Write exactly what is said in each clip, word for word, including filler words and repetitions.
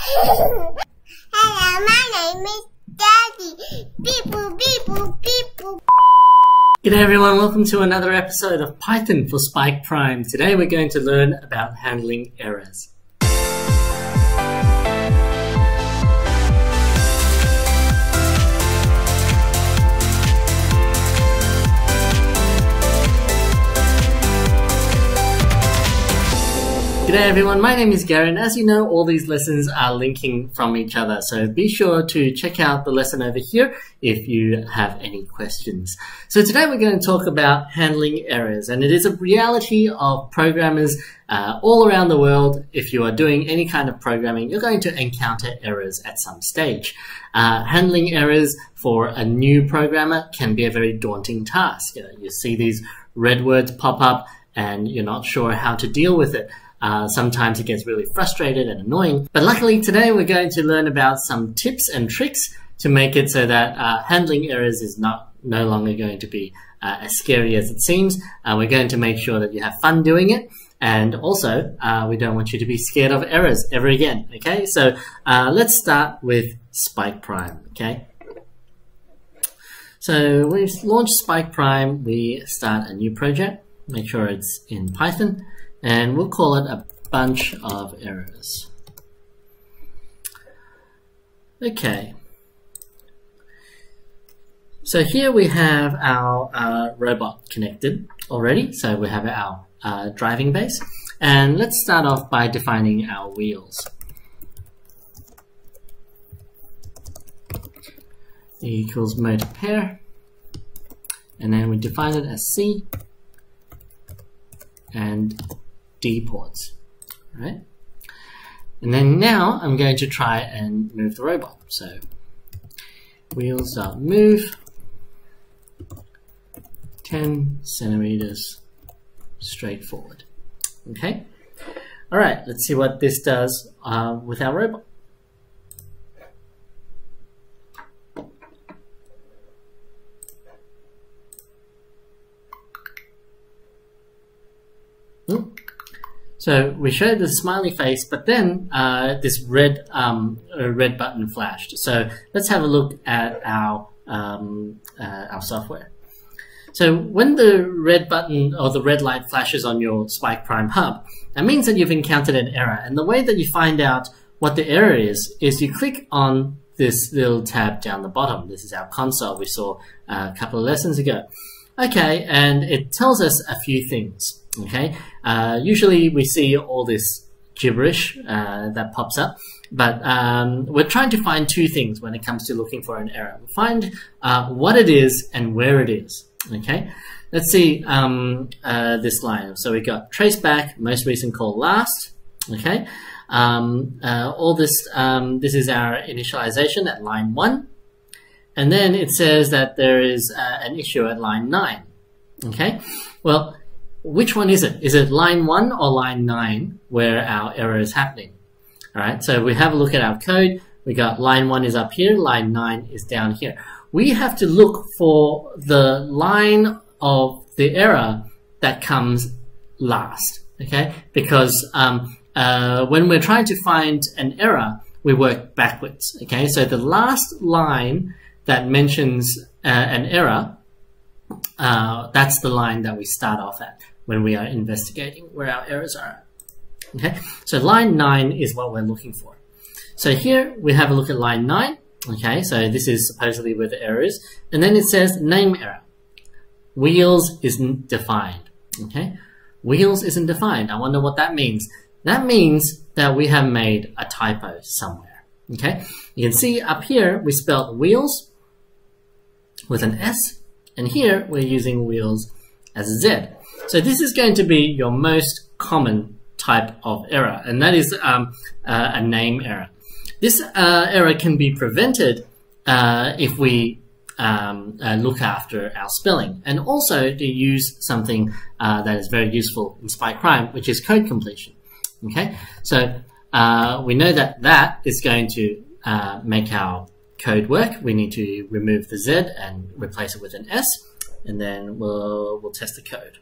Hello, my name is Daddy. Beep boop, beep boop, beep boop. G'day everyone, welcome to another episode of Python for Spike Prime. Today we're going to learn about handling errors. G'day everyone, my name is Gary, and as you know, all these lessons are linking from each other, so be sure to check out the lesson over here if you have any questions. So today we're going to talk about handling errors, and it is a reality of programmers uh, all around the world. If you are doing any kind of programming, you're going to encounter errors at some stage. Uh, handling errors for a new programmer can be a very daunting task. You know, you see these red words pop up and you're not sure how to deal with it. Uh, sometimes it gets really frustrated and annoying. But luckily today we're going to learn about some tips and tricks to make it so that uh, handling errors is not no longer going to be uh, as scary as it seems. Uh, we're going to make sure that you have fun doing it. And also, uh, we don't want you to be scared of errors ever again. Okay, so uh, let's start with Spike Prime. Okay. So we've launched Spike Prime. We start a new project. Make sure it's in Python. And we'll call it a bunch of errors. Okay. So here we have our uh, robot connected already. So we have our uh, driving base. And let's start off by defining our wheels. E equals motor pair. And then we define it as C and D ports, right? And then now I'm going to try and move the robot. So wheels.move ten centimeters straight forward. Okay. All right. Let's see what this does uh, with our robot. Hmm. So we showed the smiley face, but then uh, this red um, uh, red button flashed. So let's have a look at our um, uh, our software. So when the red button or the red light flashes on your Spike Prime hub, that means that you've encountered an error. And the way that you find out what the error is is you click on this little tab down the bottom. This is our console we saw uh, a couple of lessons ago. Okay, and it tells us a few things. Okay, uh, usually we see all this gibberish uh, that pops up, but um, we're trying to find two things when it comes to looking for an error. We find uh, what it is and where it is. Okay, let's see um, uh, this line. So we got trace back, most recent call last. Okay, um, uh, all this um, this is our initialization at line one, and then it says that there is uh, an issue at line nine. Okay, well, which one is it? Is it line one or line nine where our error is happening? All right, so we have a look at our code. We got line one is up here, line nine is down here. We have to look for the line of the error that comes last, okay? Because um, uh, when we're trying to find an error, we work backwards, okay? So the last line that mentions uh, an error, uh, that's the line that we start off at when we are investigating where our errors are. Okay, so line nine is what we're looking for. So here we have a look at line nine. Okay, so this is supposedly where the error is, and then it says name error. Wheels isn't defined. Okay, wheels isn't defined. I wonder what that means. That means that we have made a typo somewhere. Okay, you can see up here we spelled wheels with an S, and here we're using wheels as a Z. So this is going to be your most common type of error, and that is um, uh, a name error. This uh, error can be prevented uh, if we um, uh, look after our spelling, and also to use something uh, that is very useful in Spike Prime, which is code completion. Okay, so uh, we know that that is going to uh, make our code work. We need to remove the Z and replace it with an S, and then we'll we'll test the code.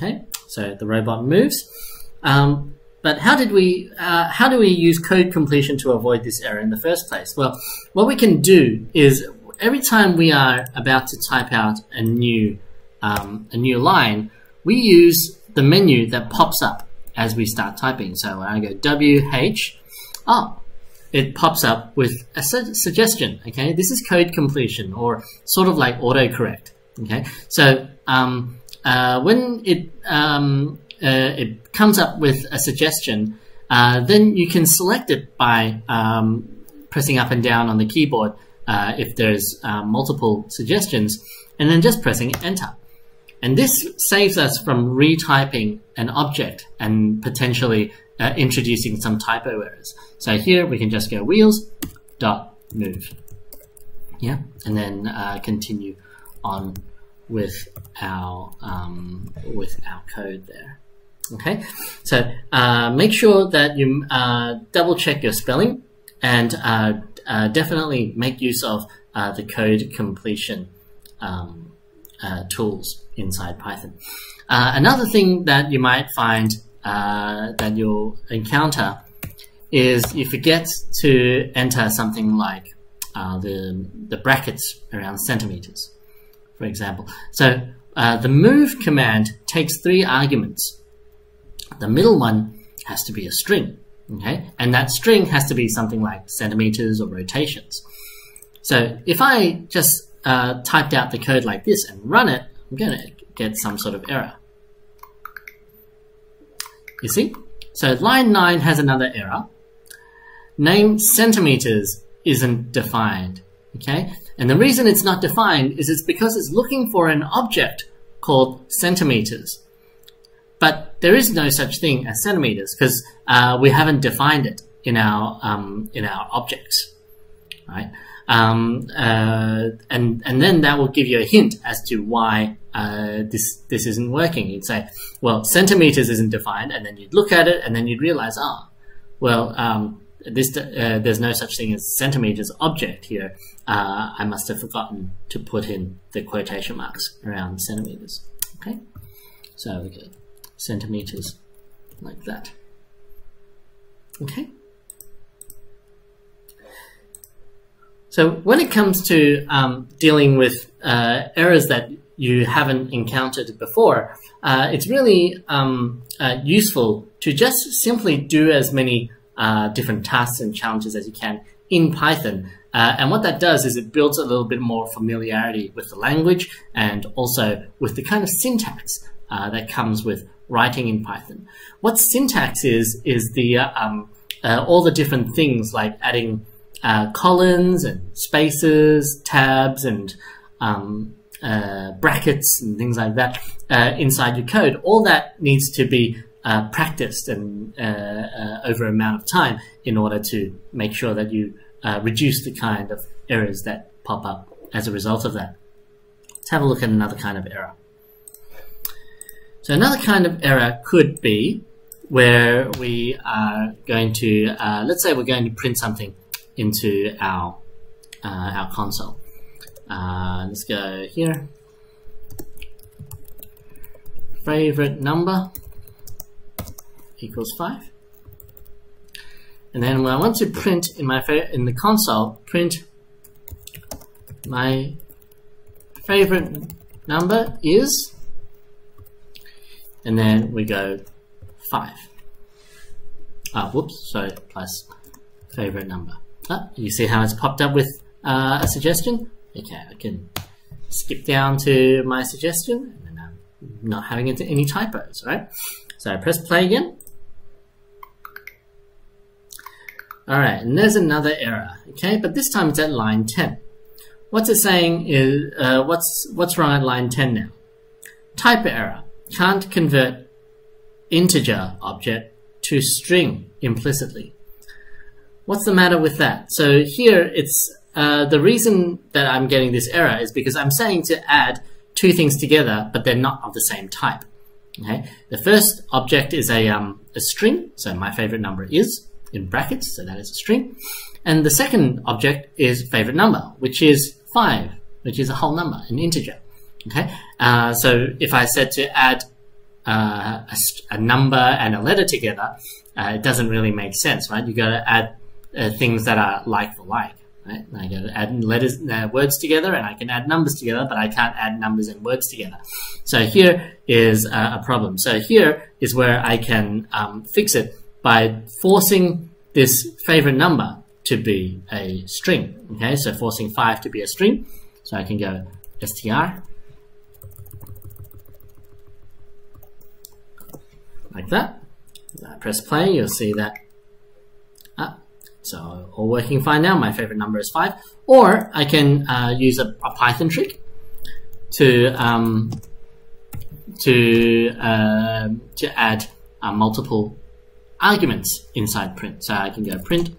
Okay, so the robot moves. Um, but how did we, uh, how do we use code completion to avoid this error in the first place? Well, what we can do is every time we are about to type out a new, um, a new line, we use the menu that pops up as we start typing. So when I go W H, oh, it pops up with a su suggestion. Okay, this is code completion, or sort of like autocorrect. Okay, so um, uh, when it um, uh, it comes up with a suggestion, uh, then you can select it by um, pressing up and down on the keyboard uh, if there's uh, multiple suggestions, and then just pressing enter. And this saves us from retyping an object and potentially uh, introducing some typo errors. So here we can just go wheels dot move, yeah, and then uh, continue on with our um, with our code there. Okay, so uh, make sure that you uh, double check your spelling, and uh, uh, definitely make use of uh, the code completion um, uh, tools inside Python. Uh, another thing that you might find uh, that you'll encounter is you forget to enter something like uh, the, the brackets around centimeters, for example. So uh, the move command takes three arguments. The middle one has to be a string, okay? And that string has to be something like centimeters or rotations. So if I just uh, typed out the code like this and run it, I'm going to get some sort of error. You see? So line nine has another error. Name centimeters isn't defined, okay? And the reason it's not defined is it's because it's looking for an object called centimeters. But there is no such thing as centimeters because uh, we haven't defined it in our um, in our objects, right? Um, uh, and and then that will give you a hint as to why uh, this this isn't working. You'd say, well, centimeters isn't defined, and then you'd look at it, and then you'd realize, ah, well, um, this uh, there's no such thing as centimeters object here. Uh, I must have forgotten to put in the quotation marks around centimeters. Okay, so we go centimeters like that. Okay. So when it comes to um, dealing with uh, errors that you haven't encountered before, uh, it's really um, uh, useful to just simply do as many uh, different tasks and challenges as you can in Python. Uh, and what that does is it builds a little bit more familiarity with the language and also with the kind of syntax uh, that comes with writing in Python. What syntax is, is the uh, um, uh, all the different things like adding Uh, colons and spaces, tabs, and um, uh, brackets and things like that uh, inside your code. All that needs to be uh, practiced and uh, uh, over an amount of time in order to make sure that you uh, reduce the kind of errors that pop up as a result of that. Let's have a look at another kind of error. So another kind of error could be where we are going to, uh, let's say we're going to print something into our uh, our console. Uh, let's go here. Favorite number equals five, and then when I want to print in my in the console, print my favorite number is, and then we go five. Ah, whoops, sorry, plus favorite number. Ah, you see how it's popped up with uh, a suggestion? Okay, I can skip down to my suggestion and I'm not having any typos, right? So I press play again. Alright, and there's another error, okay? But this time it's at line ten. What's it saying is, uh, what's, what's wrong at line ten now? Type error. Can't convert integer object to string implicitly. What's the matter with that? So here it's uh, the reason that I'm getting this error is because I'm saying to add two things together, but they're not of the same type. Okay, the first object is a um, a string, so my favorite number is in brackets, so that is a string, and the second object is favorite number, which is five, which is a whole number, an integer. Okay, uh, so if I said to add uh, a, a number and a letter together, uh, it doesn't really make sense, right? You got to add uh, things that are like for like, right? I got to add letters, uh, words together, and I can add numbers together, but I can't add numbers and words together. So here is uh, a problem. So here is where I can um, fix it by forcing this favorite number to be a string. Okay, so forcing five to be a string. So I can go str like that. I press play, you'll see that. Ah, so all working fine now. My favorite number is five. Or I can uh, use a, a Python trick to um, to uh, to add uh, multiple arguments inside print. So I can go print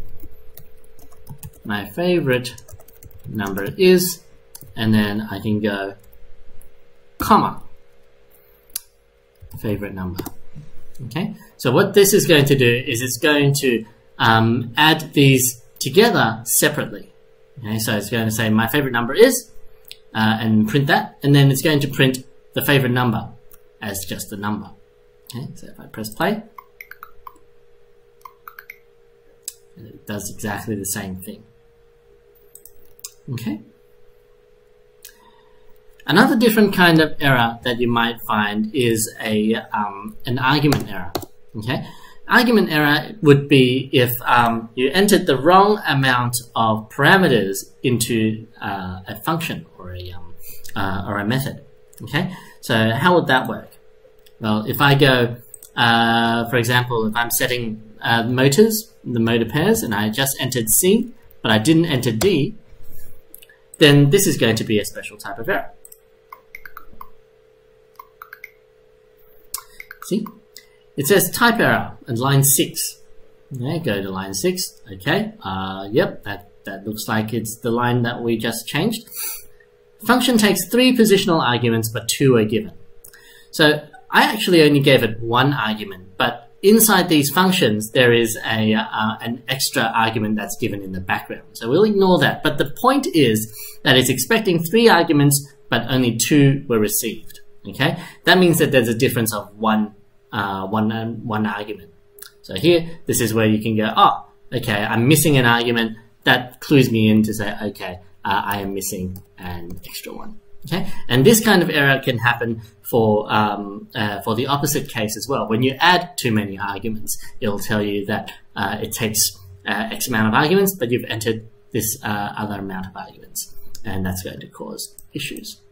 my favorite number is, and then I can go comma favorite number. Okay, so what this is going to do is it's going to um, add these together separately. Okay, so it's going to say my favorite number is, uh, and print that, and then it's going to print the favorite number as just the number. Okay, so if I press play, and it does exactly the same thing. Okay. Another different kind of error that you might find is a um, an argument error. Okay, argument error would be if um, you entered the wrong amount of parameters into uh, a function or a um, uh, or a method. Okay, so how would that work? Well, if I go, uh, for example, if I'm setting uh, motors, the motor pairs, and I just entered C, but I didn't enter D, then this is going to be a special type of error. See, it says type error at line six. Okay, go to line six. Okay, uh, yep, that, that looks like it's the line that we just changed. Function takes three positional arguments, but two are given. So I actually only gave it one argument, but inside these functions, there is a uh, an extra argument that's given in the background. So we'll ignore that. But the point is that it's expecting three arguments, but only two were received. Okay, that means that there's a difference of one, uh, one, uh, one argument. So here, this is where you can go, oh, okay, I'm missing an argument. That clues me in to say, okay, uh, I am missing an extra one. Okay, and this kind of error can happen for um, uh, for the opposite case as well. When you add too many arguments, it'll tell you that uh, it takes uh, X amount of arguments, but you've entered this uh, other amount of arguments, and that's going to cause issues.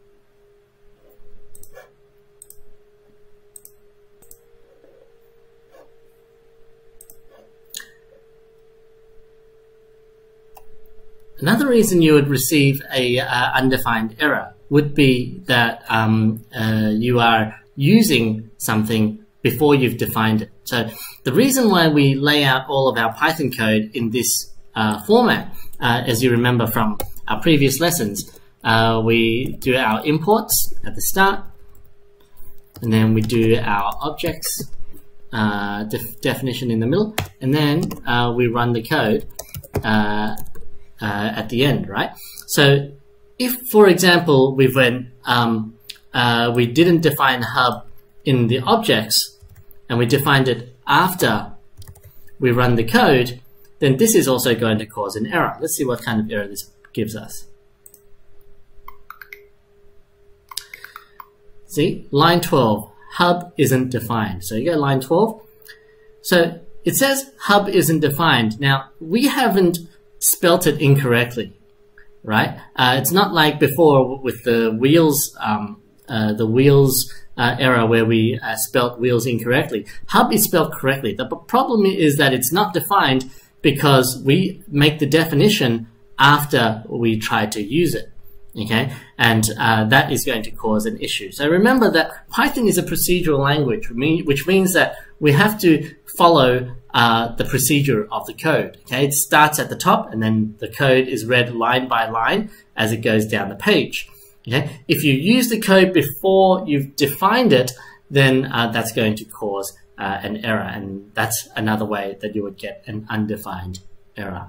Another reason you would receive a uh, undefined error would be that um, uh, you are using something before you've defined it. So the reason why we lay out all of our Python code in this uh, format, uh, as you remember from our previous lessons, uh, we do our imports at the start, and then we do our objects uh, def definition in the middle, and then uh, we run the code uh, Uh, at the end, right? So if, for example, we went, um, uh, we didn't define hub in the objects and we defined it after we run the code, then this is also going to cause an error. Let's see what kind of error this gives us. See, line twelve, hub isn't defined. So you go line twelve. So it says hub isn't defined. Now, we haven't spelt it incorrectly, right? Uh, it's not like before with the wheels, um, uh, the wheels uh, error where we uh, spelt wheels incorrectly. Hub is spelled correctly. The problem is that it's not defined because we make the definition after we try to use it, okay? And uh, that is going to cause an issue. So remember that Python is a procedural language, which means that we have to follow uh, the procedure of the code, okay? It starts at the top and then the code is read line by line as it goes down the page, okay? If you use the code before you've defined it, then uh, that's going to cause uh, an error, and that's another way that you would get an undefined error.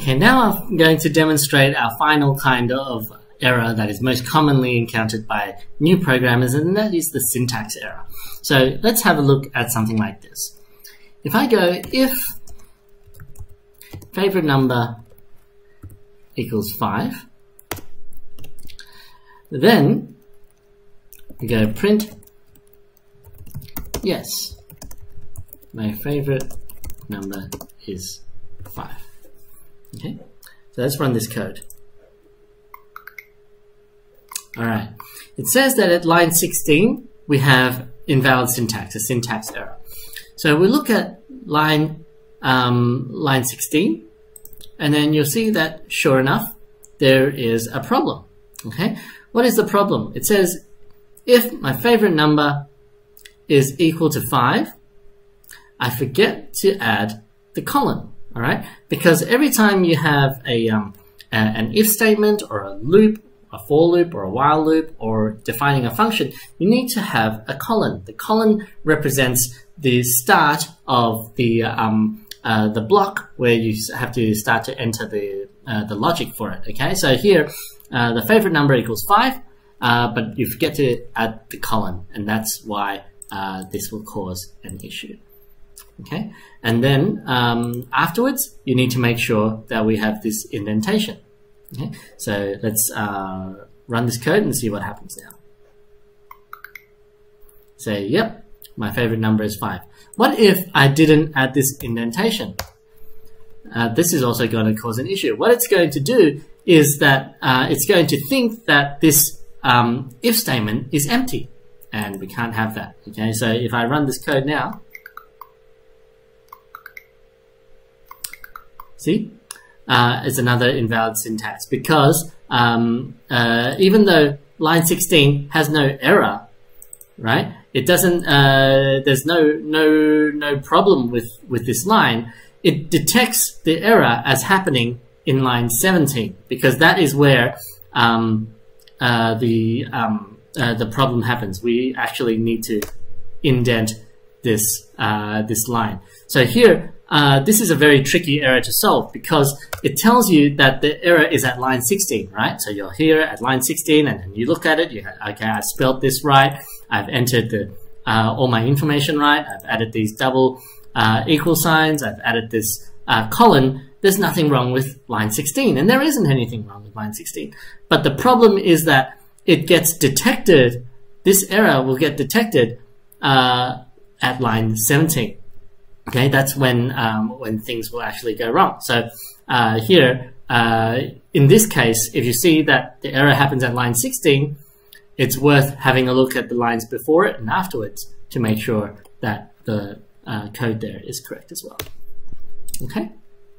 Okay, now I'm going to demonstrate our final kind of error that is most commonly encountered by new programmers, and that is the syntax error. So let's have a look at something like this. If I go if favorite number equals five, then we go print yes, my favorite number is five. Okay, so let's run this code. Alright, it says that at line sixteen we have invalid syntax, a syntax error. So we look at line um, line sixteen, and then you'll see that sure enough there is a problem. Okay, what is the problem? It says if my favorite number is equal to five, I forget to add the colon. All right, because every time you have a, um, a an if statement or a loop, a for loop or a while loop, or defining a function, you need to have a colon. The colon represents the start of the um, uh, the block where you have to start to enter the uh, the logic for it. Okay, so here uh, the favorite number equals five, uh, but you forget to add the colon, and that's why uh, this will cause an issue. Okay, and then um, afterwards you need to make sure that we have this indentation. Okay, so let's uh, run this code and see what happens now. Say, yep, my favorite number is five. What if I didn't add this indentation? Uh, this is also going to cause an issue. What it's going to do is that uh, it's going to think that this um, if statement is empty, and we can't have that. Okay, so if I run this code now, see, uh, it's another invalid syntax, because um, uh, even though line sixteen has no error, right? It doesn't. Uh, there's no no no problem with with this line. It detects the error as happening in line seventeen, because that is where um, uh, the um, uh, the problem happens. We actually need to indent this uh, this line. So here. Uh, this is a very tricky error to solve, because it tells you that the error is at line sixteen, right? So you're here at line sixteen, and then you look at it, you have, okay, I spelled this right, I've entered the, uh, all my information right, I've added these double uh, equal signs, I've added this uh, colon. There's nothing wrong with line sixteen, and there isn't anything wrong with line sixteen. But the problem is that it gets detected, this error will get detected uh, at line seventeen. Okay, that's when um, when things will actually go wrong. So uh, here, uh, in this case, if you see that the error happens at line sixteen, it's worth having a look at the lines before it and afterwards to make sure that the uh, code there is correct as well. Okay.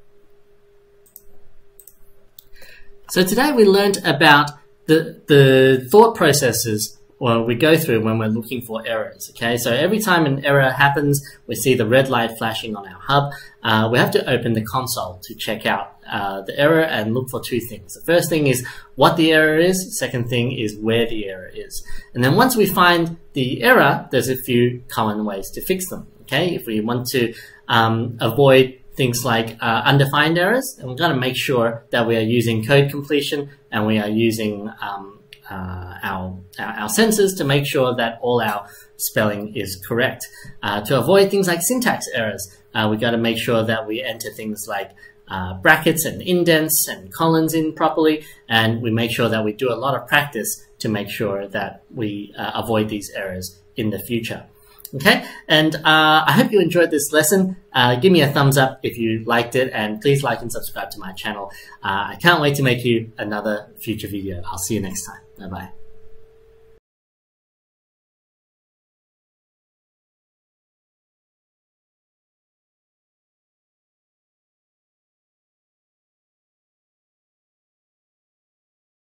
So today we learned about the the thought processes Well, we go through when we're looking for errors. Okay, so every time an error happens, we see the red light flashing on our hub. Uh, we have to open the console to check out uh, the error and look for two things. The first thing is what the error is. Second thing is where the error is. And then once we find the error, there's a few common ways to fix them. Okay, if we want to um, avoid things like uh, undefined errors, and we've got to make sure that we are using code completion and we are using um, Uh, our, our, our sensors to make sure that all our spelling is correct. Uh, to avoid things like syntax errors, uh, we got to make sure that we enter things like uh, brackets and indents and colons in properly, and we make sure that we do a lot of practice to make sure that we uh, avoid these errors in the future. Okay, and uh, I hope you enjoyed this lesson. Uh, give me a thumbs up if you liked it, and please like and subscribe to my channel. Uh, I can't wait to make you another future video. I'll see you next time. Bye-bye.